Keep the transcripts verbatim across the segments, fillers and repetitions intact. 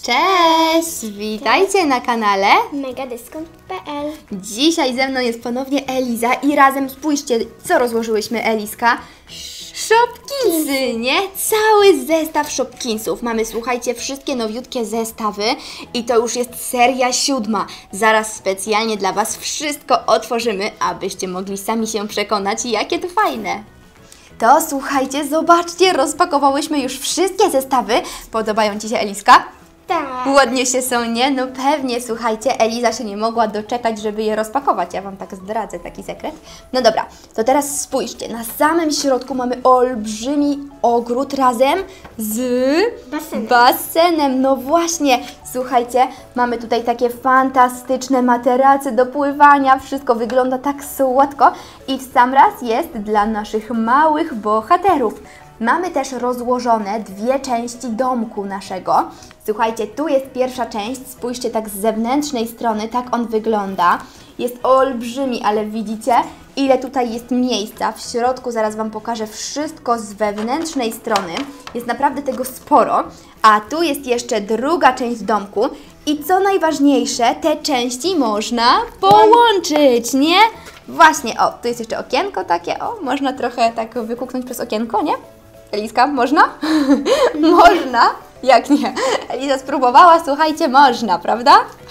Cześć! Witajcie na kanale Megadyskont kropka pe el. Dzisiaj ze mną jest ponownie Eliza i razem spójrzcie, co rozłożyłyśmy, Eliska. Shopkinsy, nie? Cały zestaw Shopkinsów. Mamy, słuchajcie, wszystkie nowiutkie zestawy i to już jest seria siódma. Zaraz specjalnie dla Was wszystko otworzymy, abyście mogli sami się przekonać, jakie to fajne. To słuchajcie, zobaczcie, rozpakowałyśmy już wszystkie zestawy. Podobają Ci się, Eliska? Tak. Ładnie się są, nie? No pewnie, słuchajcie, Eliza się nie mogła doczekać, żeby je rozpakować. Ja Wam tak zdradzę taki sekret. No dobra, to teraz spójrzcie. Na samym środku mamy olbrzymi ogród razem z Basenem. basenem. No właśnie, słuchajcie, mamy tutaj takie fantastyczne materace do pływania. Wszystko wygląda tak słodko i w sam raz jest dla naszych małych bohaterów. Mamy też rozłożone dwie części domku naszego. Słuchajcie, tu jest pierwsza część, spójrzcie tak z zewnętrznej strony, tak on wygląda. Jest olbrzymi, ale widzicie, ile tutaj jest miejsca. W środku zaraz Wam pokażę wszystko z wewnętrznej strony. Jest naprawdę tego sporo. A tu jest jeszcze druga część domku. I co najważniejsze, te części można połączyć, nie? Właśnie, o, tu jest jeszcze okienko takie, o, można trochę tak wykuknąć przez okienko, nie? Eliska, można? Można? Jak nie? Eliza spróbowała, słuchajcie, można, prawda?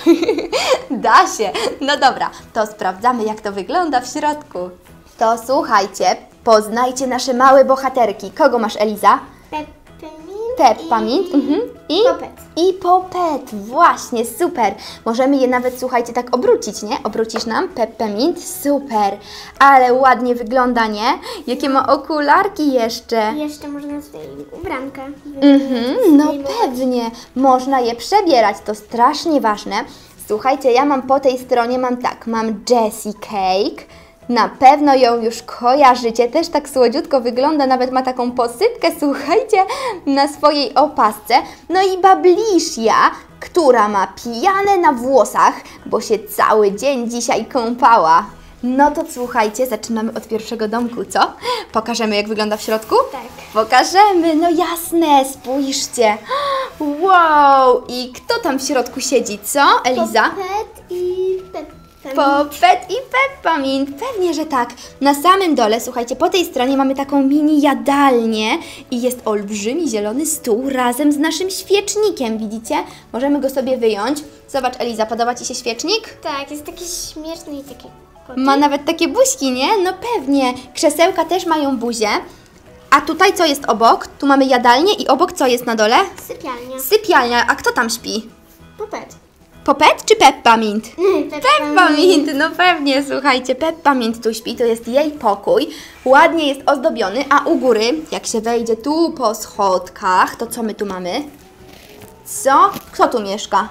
Da się. No dobra, to sprawdzamy, jak to wygląda w środku. To słuchajcie, poznajcie nasze małe bohaterki. Kogo masz, Eliza? Peppermint. Peppermint. Mhm. I Popet. I Popet, właśnie, super. Możemy je nawet, słuchajcie, tak obrócić, nie? Obrócisz nam Peppermint, super. Ale ładnie wygląda, nie? Jakie ma okularki jeszcze. I jeszcze można swoje ubranka Mhm, no zdejmować. pewnie. Można je przebierać, to strasznie ważne. Słuchajcie, ja mam po tej stronie, mam tak, mam Jessie Cake. Na pewno ją już kojarzycie, też tak słodziutko wygląda, nawet ma taką posypkę, słuchajcie, na swojej opasce. No i Bablisia, która ma pianę na włosach, bo się cały dzień dzisiaj kąpała. No to słuchajcie, zaczynamy od pierwszego domku, co? Pokażemy, jak wygląda w środku? Tak. Pokażemy, no jasne, spójrzcie. Wow, i kto tam w środku siedzi, co, Eliza? Popet i Peppermint. Popet i Peppermint, pewnie, że tak. Na samym dole, słuchajcie, po tej stronie mamy taką mini jadalnię i jest olbrzymi zielony stół razem z naszym świecznikiem, widzicie? Możemy go sobie wyjąć. Zobacz, Eliza, podoba Ci się świecznik? Tak, jest taki śmieszny i taki koty. Ma nawet takie buźki, nie? No pewnie. Krzesełka też mają buzię. A tutaj co jest obok? Tu mamy jadalnię i obok co jest na dole? Sypialnia. Sypialnia. A kto tam śpi? Popet. Popet czy Peppermint? Peppermint. Peppermint, no pewnie, słuchajcie, Peppermint tu śpi, to jest jej pokój, ładnie jest ozdobiony, a u góry, jak się wejdzie tu po schodkach, to co my tu mamy? Co? Kto tu mieszka?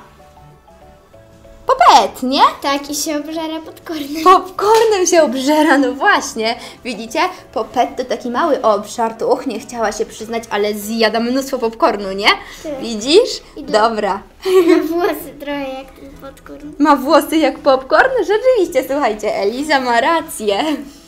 Popet, nie? Tak, i się obżera popcornem. Popcornem się obżera, no właśnie. Widzicie? Popet to taki mały obszar, to och, nie chciała się przyznać, ale zjada mnóstwo popcornu, nie? Tak. Widzisz? I dla- Dobra. Ma włosy trochę jak ten popcorn. Ma włosy jak popcorn? Rzeczywiście, słuchajcie, Eliza ma rację.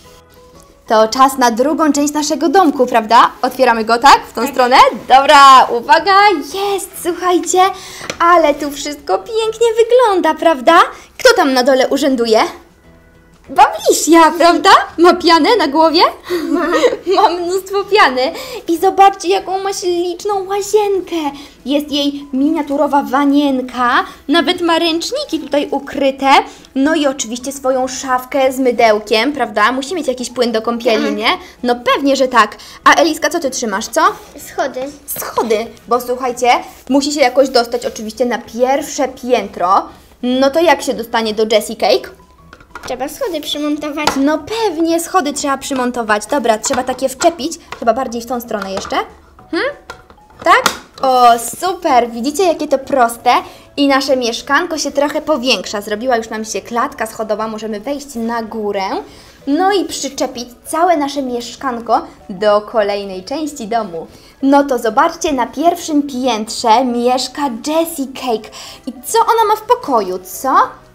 To czas na drugą część naszego domku, prawda? Otwieramy go, tak? W tą Tak. stronę? Dobra, uwaga, jest, słuchajcie, ale tu wszystko pięknie wygląda, prawda? Kto tam na dole urzęduje? Bablisia, prawda? Ma pianę na głowie? Ma. Ma mnóstwo piany. I zobaczcie, jaką ma śliczną łazienkę. Jest jej miniaturowa wanienka. Nawet ma ręczniki tutaj ukryte. No i oczywiście swoją szafkę z mydełkiem, prawda? Musi mieć jakiś płyn do kąpieli, Tak. nie? No pewnie, że tak. A Eliska, co Ty trzymasz, co? Schody. Schody, bo słuchajcie, musi się jakoś dostać oczywiście na pierwsze piętro. No to jak się dostanie do Jessie Cake? Trzeba schody przymontować. No pewnie, schody trzeba przymontować. Dobra, trzeba takie wczepić. Chyba bardziej w tą stronę jeszcze. Hmm? Tak? O, super! Widzicie, jakie to proste? I nasze mieszkanko się trochę powiększa. Zrobiła już nam się klatka schodowa. Możemy wejść na górę. No i przyczepić całe nasze mieszkanko do kolejnej części domu. No to zobaczcie, na pierwszym piętrze mieszka Jessie Cake. I co ona ma w pokoju, co?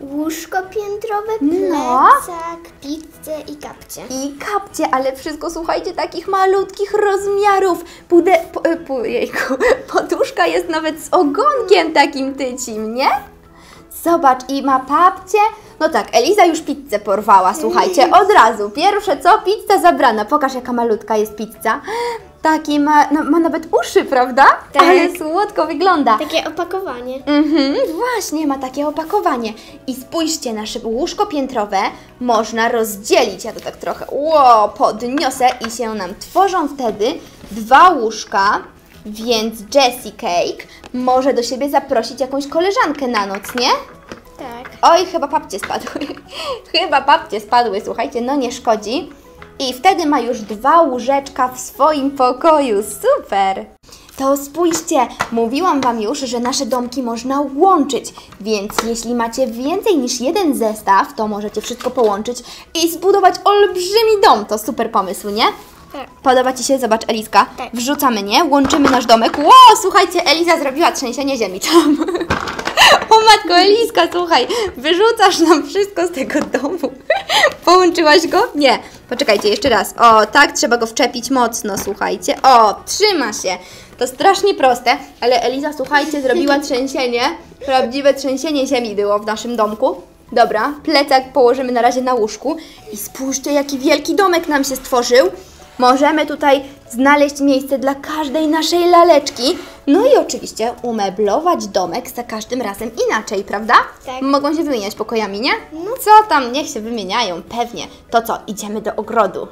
łóżko piętrowe, No. plecak, pizzę i kapcie. I kapcie, ale wszystko, słuchajcie, takich malutkich rozmiarów. Pude, po, po, jejku, poduszka jest nawet z ogonkiem takim tycim, nie? Zobacz, i ma papcie. No tak, Eliza już pizzę porwała, słuchajcie, od razu. Pierwsze co? Pizza zabrana. Pokaż, jaka malutka jest pizza. Taki ma, no, ma nawet uszy, prawda? Tak. Ale słodko wygląda. Takie opakowanie. Mhm, właśnie, ma takie opakowanie. I spójrzcie, nasze łóżko piętrowe można rozdzielić. Ja to tak trochę ło, podniosę i się nam tworzą wtedy dwa łóżka, więc Jessie Cake może do siebie zaprosić jakąś koleżankę na noc, nie? Tak. Oj, chyba papcie spadły. Chyba papcie spadły, słuchajcie, no nie szkodzi. I wtedy ma już dwa łóżeczka w swoim pokoju. Super! To spójrzcie, mówiłam Wam już, że nasze domki można łączyć, więc jeśli macie więcej niż jeden zestaw, to możecie wszystko połączyć i zbudować olbrzymi dom. To super pomysł, nie? Tak. Podoba Ci się? Zobacz, Eliska. Tak. Wrzucamy, nie? Łączymy nasz domek. Ło, słuchajcie, Eliza zrobiła trzęsienie ziemi tam. O matko, Eliska, słuchaj, wyrzucasz nam wszystko z tego domu. Połączyłaś go? Nie. Poczekajcie, jeszcze raz. O, tak, trzeba go wczepić mocno, słuchajcie. O, trzyma się. To strasznie proste, ale Eliza, słuchajcie, zrobiła trzęsienie. Prawdziwe trzęsienie ziemi było w naszym domku. Dobra, plecak położymy na razie na łóżku. I spójrzcie, jaki wielki domek nam się stworzył. Możemy tutaj znaleźć miejsce dla każdej naszej laleczki. No i oczywiście umeblować domek za każdym razem inaczej, prawda? Tak. Mogą się wymieniać pokojami, nie? No co tam, niech się wymieniają, pewnie. To co, idziemy do ogrodu.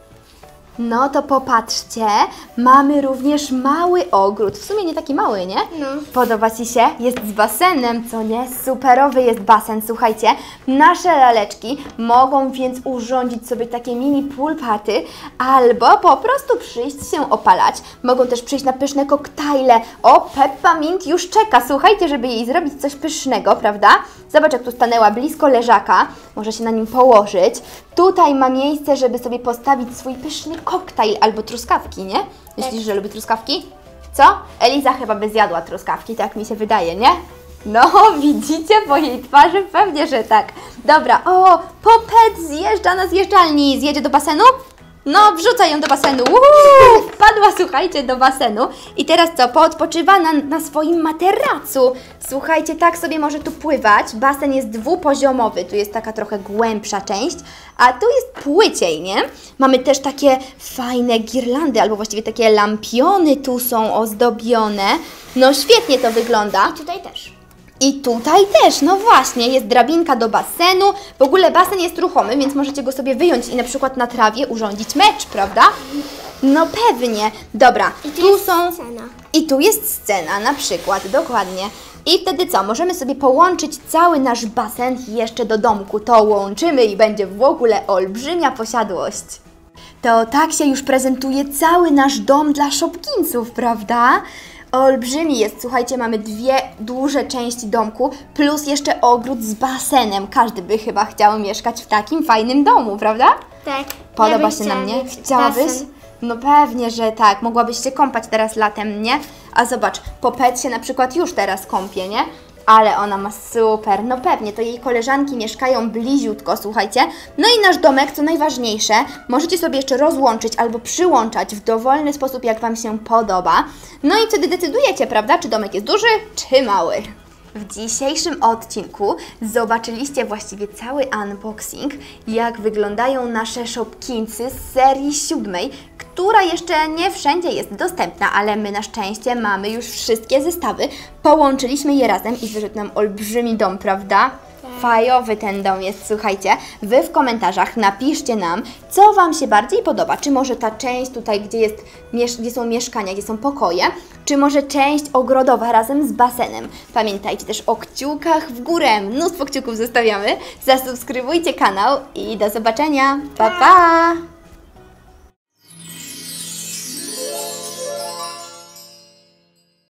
No to popatrzcie, mamy również mały ogród. W sumie nie taki mały, nie? No. Podoba Ci się? Jest z basenem, co nie? Superowy jest basen, słuchajcie. Nasze laleczki mogą więc urządzić sobie takie mini pool party albo po prostu przyjść się opalać. Mogą też przyjść na pyszne koktajle. O, Peppermint już czeka, słuchajcie, żeby jej zrobić coś pysznego, prawda? Zobacz, jak tu stanęła blisko leżaka. Może się na nim położyć. Tutaj ma miejsce, żeby sobie postawić swój pyszny koktajl albo truskawki, nie? Myślisz, że lubi truskawki? Co? Eliza chyba by zjadła truskawki, tak mi się wydaje, nie? No, widzicie po jej twarzy? Pewnie, że tak. Dobra, o, Popet zjeżdża na zjeżdżalni. Zjedzie do basenu? No, wrzucaj ją do basenu. Uhu, wpadła, słuchajcie, do basenu. I teraz co? Poodpoczywa na, na swoim materacu. Słuchajcie, tak sobie może tu pływać. Basen jest dwupoziomowy. Tu jest taka trochę głębsza część, a tu jest płyciej, nie? Mamy też takie fajne girlandy, albo właściwie takie lampiony tu są ozdobione. No, świetnie to wygląda. I tutaj też. I tutaj też, no właśnie, jest drabinka do basenu. W ogóle basen jest ruchomy, więc możecie go sobie wyjąć i na przykład na trawie urządzić mecz, prawda? No pewnie. Dobra, I tu, tu jest są... scena. I tu jest scena, na przykład, dokładnie. I wtedy co? Możemy sobie połączyć cały nasz basen jeszcze do domku. To łączymy i będzie w ogóle olbrzymia posiadłość. To tak się już prezentuje cały nasz dom dla Shopkinsów, prawda? Olbrzymi jest, słuchajcie, mamy dwie duże części domku, plus jeszcze ogród z basenem. Każdy by chyba chciał mieszkać w takim fajnym domu, prawda? Tak. Podoba ja się bym na chciała mnie? mieć Chciałabyś? basen. No pewnie, że tak. Mogłabyś się kąpać teraz latem, nie? A zobacz, Popet się na przykład już teraz kąpie, nie? Ale ona ma super, no pewnie, to jej koleżanki mieszkają bliziutko, słuchajcie. No i nasz domek, co najważniejsze, możecie sobie jeszcze rozłączyć albo przyłączać w dowolny sposób, jak Wam się podoba. No i wtedy decydujecie, prawda, czy domek jest duży, czy mały. W dzisiejszym odcinku zobaczyliście właściwie cały unboxing, jak wyglądają nasze Shopkinsy z serii siódmej, która jeszcze nie wszędzie jest dostępna, ale my na szczęście mamy już wszystkie zestawy. Połączyliśmy je razem i wyszedł nam olbrzymi dom, prawda? Fajowy ten dom jest, słuchajcie. Wy w komentarzach napiszcie nam, co Wam się bardziej podoba. Czy może ta część tutaj, gdzie, jest, gdzie są mieszkania, gdzie są pokoje, czy może część ogrodowa razem z basenem. Pamiętajcie też o kciukach w górę. Mnóstwo kciuków zostawiamy. Zasubskrybujcie kanał i do zobaczenia. Pa, pa!